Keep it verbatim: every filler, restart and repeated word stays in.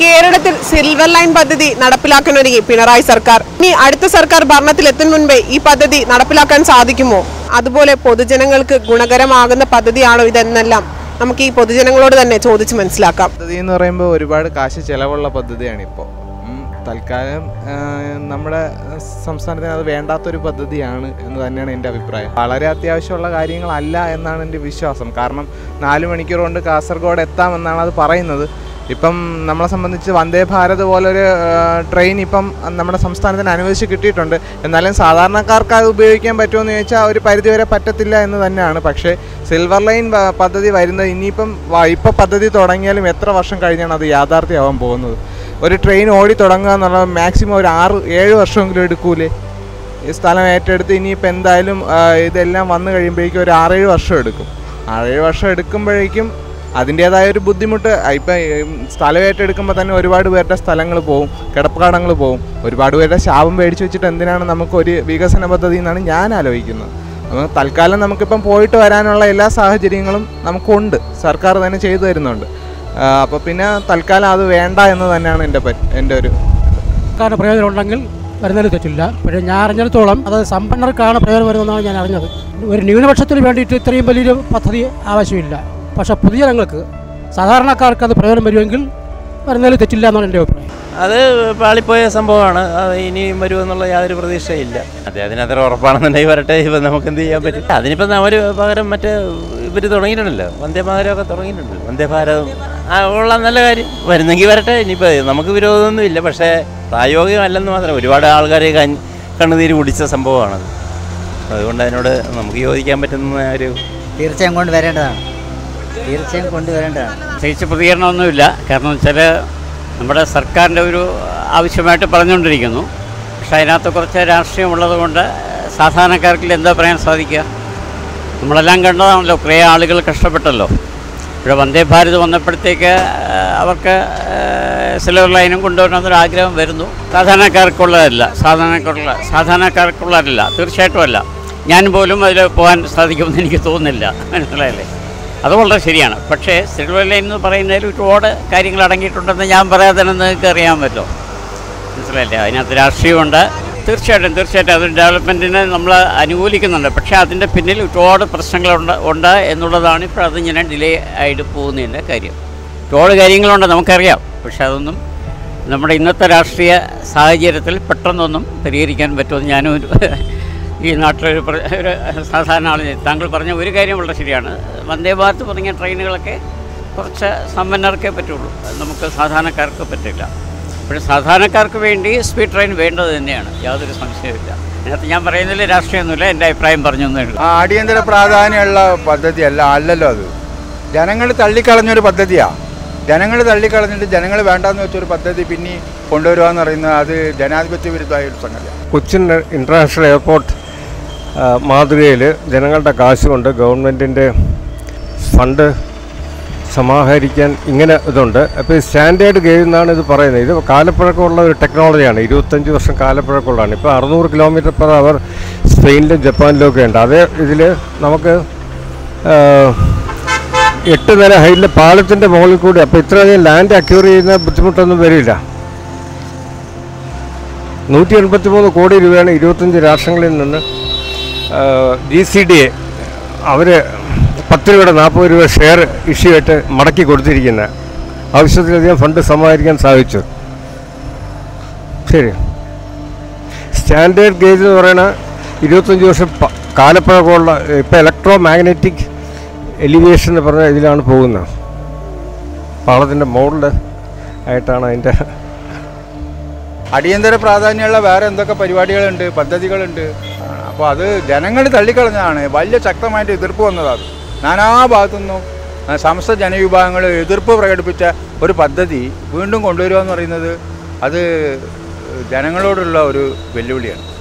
കേരളത്തിൽ silver line പദ്ധതി നടപ്പിലാക്കാനൊരുങ്ങി പിണറായി സർക്കാർ. ഇനി അടുത്ത സർക്കാർ ഭരണത്തിലെത്തും മുൻപേ ഈ പദ്ധതി നടപ്പിലാക്കാൻ സാധിക്കുമോ? അതുപോലെ പൊതുജനങ്ങൾക്ക് ഗുണകരമാകുന്ന പദ്ധതിയാണോ ഇതെന്നെല്ലാം നമുക്ക് ഈ പൊതുജനങ്ങളോട് തന്നെ ചോദിച്ച് മനസ്സിലാക്കാം. പദ്ധതി എന്ന് പറയുമ്പോൾ ഒരുപാട് കാശ് ചിലവുള്ള പദ്ധതിയാണ്. ഇപ്പോൾ തൽക്കാലം നമ്മുടെ സംസ്ഥാനത്തിന് അത് വേണ്ടാത്തൊരു പദ്ധതിയാണ് എന്ന് തന്നെയാണ് എൻ്റെ അഭിപ്രായം. വളരെ അത്യാവശ്യമുള്ള കാര്യങ്ങളല്ല എന്നാണ് എൻ്റെ വിശ്വാസം. കാരണം നാല് മണിക്കൂർ കൊണ്ട് കാസർഗോഡ് എത്താമെന്നാണ് അത് പറയുന്നത്. ഇപ്പം നമ്മളെ സംബന്ധിച്ച് വന്ദേ ഭാരത് പോലൊരു ട്രെയിൻ ഇപ്പം നമ്മുടെ സംസ്ഥാനത്തിന് അനുവദിച്ച് കിട്ടിയിട്ടുണ്ട്. എന്നാലും സാധാരണക്കാർക്ക് അത് ഉപയോഗിക്കാൻ പറ്റുമെന്ന് ചോദിച്ചാൽ ഒരു പരിധിവരെ പറ്റത്തില്ല എന്ന് തന്നെയാണ്. പക്ഷേ സിൽവർ ലൈൻ പദ്ധതി വരുന്നത് ഇനിയിപ്പം ഇപ്പോൾ പദ്ധതി തുടങ്ങിയാലും എത്ര വർഷം കഴിഞ്ഞാണ് അത് യാഥാർത്ഥ്യമാവാൻ പോകുന്നത്? ഒരു ട്രെയിൻ ഓടി തുടങ്ങുക എന്നുള്ളത് മാക്സിമം ഒരു ആറ് ഏഴ് വർഷമെങ്കിലും എടുക്കൂലേ? ഈ സ്ഥലം ഏറ്റെടുത്ത് ഇനിയിപ്പോൾ എന്തായാലും ഇതെല്ലാം വന്നു കഴിയുമ്പോഴേക്കും ഒരു ആറേഴ് വർഷം എടുക്കും. ആറേഴ് വർഷം എടുക്കുമ്പോഴേക്കും അതിൻ്റേതായ ഒരു ബുദ്ധിമുട്ട്. ഇപ്പം സ്ഥലം ഏറ്റെടുക്കുമ്പോൾ തന്നെ ഒരുപാട് പേരുടെ സ്ഥലങ്ങൾ പോവും, കിടപ്പാടങ്ങൾ പോവും. ഒരുപാട് പേരുടെ ശാപം മേടിച്ച് വെച്ചിട്ട് എന്തിനാണ് നമുക്കൊരു വികസന പദ്ധതി എന്നാണ് ഞാൻ ആലോചിക്കുന്നത്. നമുക്ക് തൽക്കാലം നമുക്കിപ്പം പോയിട്ട് വരാനുള്ള എല്ലാ സാഹചര്യങ്ങളും നമുക്കുണ്ട്, സർക്കാർ തന്നെ ചെയ്തു തരുന്നുണ്ട്. അപ്പോൾ പിന്നെ തൽക്കാലം അത് വേണ്ട എന്ന് തന്നെയാണ് എൻ്റെ എൻ്റെ ഒരു കാരണം പ്രയോജനം ഉണ്ടെങ്കിൽ വരുന്നതിൽ തെറ്റില്ല. പക്ഷേ ഞാൻ അറിഞ്ഞിടത്തോളം അത് സമ്പന്നർക്കാണ് പ്രയോജനം വരുന്നതെന്നാണ് ഞാൻ അറിഞ്ഞത്. ഒരു ന്യൂനപക്ഷത്തിന് വേണ്ടിയിട്ട് ഇത്രയും വലിയൊരു പദ്ധതി ആവശ്യമില്ല. പക്ഷേ പൊതുജനങ്ങൾക്ക് സാധാരണക്കാർക്ക് അത് പ്രയോജനം വരുമെങ്കിൽ വരുന്നതിൽ തെറ്റില്ല എന്നാണ് എൻ്റെ അഭിപ്രായം. അത് പാളിപ്പോയ സംഭവമാണ്. അത് ഇനിയും വരുമെന്നുള്ള യാതൊരു പ്രതീക്ഷയില്ല. അതെ, അതിനത്ര ഉറപ്പാണെന്നുണ്ടെങ്കിൽ വരട്ടെ. ഇപ്പം നമുക്ക് എന്ത് ചെയ്യാൻ പറ്റും? അതിനിപ്പം അവർ പകരം മറ്റേ ഇവർ തുടങ്ങിയിട്ടുണ്ടല്ലോ, വന്ദേ ഭാരതമൊക്കെ തുടങ്ങിയിട്ടുണ്ട്. വന്ദേ ഭാരതം ആ ഉള്ള നല്ല കാര്യം, വരുന്നെങ്കിൽ വരട്ടെ. ഇനിയിപ്പോൾ നമുക്ക് വിരോധമൊന്നും ഇല്ല. പക്ഷേ പ്രായോഗികമല്ലെന്ന് മാത്രം. ഒരുപാട് ആൾക്കാരെ കണ്ണുനീര് കുടിച്ച സംഭവമാണത്. അതുകൊണ്ട് അതിനോട് നമുക്ക് യോജിക്കാൻ പറ്റുന്ന ഒരു തീർച്ചയായും കൊണ്ടുവരേണ്ടതാണ് തീർച്ചയായും കൊണ്ടുവരേണ്ടതാണ് പ്രത്യേകിച്ച് പ്രതികരണമൊന്നുമില്ല. കാരണം വെച്ചാൽ നമ്മുടെ സർക്കാരിൻ്റെ ഒരു ആവശ്യമായിട്ട് പറഞ്ഞുകൊണ്ടിരിക്കുന്നു. പക്ഷേ അതിനകത്ത് കുറച്ച് രാഷ്ട്രീയമുള്ളത് കൊണ്ട് സാധാരണക്കാർക്ക് എന്താ പറയാൻ സാധിക്കുക? നമ്മളെല്ലാം കണ്ടതാണല്ലോ, കുറേ ആളുകൾ കഷ്ടപ്പെട്ടല്ലോ. ഇവിടെ വന്ദേ ഭാരത് വന്നപ്പോഴത്തേക്ക് അവർക്ക് സിൽവർ ലൈനും കൊണ്ടുവരണമെന്നൊരു ആഗ്രഹം വരുന്നു. സാധാരണക്കാർക്കുള്ളതല്ല സാധാരണക്കാർക്കുള്ള സാധാരണക്കാർക്കുള്ളതല്ല തീർച്ചയായിട്ടും അല്ല. ഞാൻ പോലും അതിൽ പോകാൻ സാധിക്കുമെന്ന് എനിക്ക് തോന്നുന്നില്ല. മനസ്സിലായില്ലേ? അത് വളരെ ശരിയാണ്. പക്ഷേ സിൽവർ ലൈൻ എന്ന് പറയുന്നതിൽ ഒരുപാട് കാര്യങ്ങൾ അടങ്ങിയിട്ടുണ്ടെന്ന് ഞാൻ പറയാതെ തന്നെ നിങ്ങൾക്ക് അറിയാൻ പറ്റുമോ? മനസ്സിലായില്ലേ? അതിനകത്ത് രാഷ്ട്രീയമുണ്ട്. തീർച്ചയായിട്ടും തീർച്ചയായിട്ടും അതൊരു ഡെവലപ്മെൻറ്റിനെ നമ്മൾ അനുകൂലിക്കുന്നുണ്ട്. പക്ഷേ അതിൻ്റെ പിന്നിൽ ഒരുപാട് പ്രശ്നങ്ങളുണ്ട് ഉണ്ട് എന്നുള്ളതാണ് ഇപ്പോൾ അതിങ്ങനെ ഡിലേ ആയിട്ട് പോകുന്നതിൻ്റെ കാര്യം. ഒരുപാട് കാര്യങ്ങളുണ്ട് നമുക്കറിയാം. പക്ഷേ അതൊന്നും നമ്മുടെ ഇന്നത്തെ രാഷ്ട്രീയ സാഹചര്യത്തിൽ പെട്ടെന്നൊന്നും പരിഹരിക്കാൻ പറ്റുമെന്ന് ഞാനും ഈ നാട്ടിലൊരു ഒരു സാധാരണ ആൾ. താങ്കൾ പറഞ്ഞ ഒരു കാര്യം വളരെ ശരിയാണ്. വന്ദേ ഭാരത് തുടങ്ങിയ ട്രെയിനുകളൊക്കെ കുറച്ച് സമ്പന്നർക്കേ പറ്റുള്ളൂ, നമുക്ക് സാധാരണക്കാർക്ക് പറ്റില്ല. പക്ഷേ സാധാരണക്കാർക്ക് വേണ്ടി സ്പീഡ് ട്രെയിൻ വേണ്ടത് തന്നെയാണ്, യാതൊരു സംശയമില്ല. അതിനകത്ത് ഞാൻ പറയുന്നതിൽ രാഷ്ട്രീയമൊന്നുമില്ല, എൻ്റെ അഭിപ്രായം പറഞ്ഞു തന്നേ. അടിയന്തര പ്രാധാന്യമുള്ള പദ്ധതിയല്ല അല്ലല്ലോ അത്. ജനങ്ങൾ തള്ളിക്കളഞ്ഞൊരു പദ്ധതിയാണ്. ജനങ്ങൾ തള്ളിക്കളഞ്ഞിട്ട് ജനങ്ങൾ വേണ്ടാന്ന് വെച്ചൊരു പദ്ധതി പിന്നെ കൊണ്ടുവരിക എന്ന് പറയുന്നത് അത് ജനാധിപത്യ വിരുദ്ധമായ ഒരു സംഗതിയാണ്. കൊച്ചിൻ ഇൻ്റർനാഷണൽ എയർപോർട്ട് മാതൃകയിൽ ജനങ്ങളുടെ കാശ് കൊണ്ട് ഗവൺമെൻറ്റിൻ്റെ ഫണ്ട് സമാഹരിക്കാൻ ഇങ്ങനെ ഇതുണ്ട്. അപ്പോൾ ഈ സ്റ്റാൻഡേർഡ് ഗേജ് എന്നാണ് ഇത് പറയുന്നത്. ഇത് കാലപ്പഴക്കമുള്ള ഒരു ടെക്നോളജിയാണ്, ഇരുപത്തഞ്ച് വർഷം കാലപ്പഴക്കമുള്ളതാണ്. ഇപ്പോൾ അറുന്നൂറ് കിലോമീറ്റർ പെർ അവർ സ്പെയിനിലും ജപ്പാനിലും ഒക്കെ ഉണ്ട്. അതേ ഇതിൽ നമുക്ക് എട്ട് നില ഹൈറ്റിലെ പാലത്തിൻ്റെ മുകളിൽ കൂടി, അപ്പോൾ ഇത്രയധികം ലാൻഡ് അക്യൂർ ചെയ്യുന്ന ബുദ്ധിമുട്ടൊന്നും വരില്ല. നൂറ്റി എൺപത്തി മൂന്ന് കോടി രൂപയാണ് ഇരുപത്തഞ്ച് രാഷ്ട്രങ്ങളിൽ നിന്ന് ജി സി ഡി എ അവർ പത്ത് രൂപയുടെ നാൽപ്പത് രൂപ ഷെയർ ഇഷ്യൂ ആയിട്ട് മടക്കി കൊടുത്തിരിക്കുന്ന ആവശ്യത്തിലധികം ഫണ്ട് സമാഹരിക്കാൻ സാധിച്ചു. ശരി, സ്റ്റാൻഡേർഡ് ഗേജ് എന്ന് പറയുന്ന ഇരുപത്തഞ്ച് വർഷം കാലപ്പഴക്കമുള്ള ഇപ്പോൾ ഇലക്ട്രോ മാഗ്നറ്റിക് എലിവേഷൻ എന്ന് പറഞ്ഞ ഇതിലാണ് പോകുന്നത്. പാളത്തിൻ്റെ മോഡൽ ആയിട്ടാണ് അതിൻ്റെ. അടിയന്തര പ്രാധാന്യമുള്ള വേറെ എന്തൊക്കെ പരിപാടികളുണ്ട്, പദ്ധതികളുണ്ട്. അപ്പോൾ അത് ജനങ്ങൾ തള്ളിക്കളഞ്ഞതാണ്. വലിയ ശക്തമായിട്ട് എതിർപ്പ് വന്നതാണ്. നാനാ ഭാഗത്തുനിന്നും സമസ്ത ജനവിഭാഗങ്ങൾ എതിർപ്പ് പ്രകടിപ്പിച്ച ഒരു പദ്ധതി വീണ്ടും കൊണ്ടുവരിക എന്ന് പറയുന്നത് അത് ജനങ്ങളോടുള്ള ഒരു വെല്ലുവിളിയാണ്.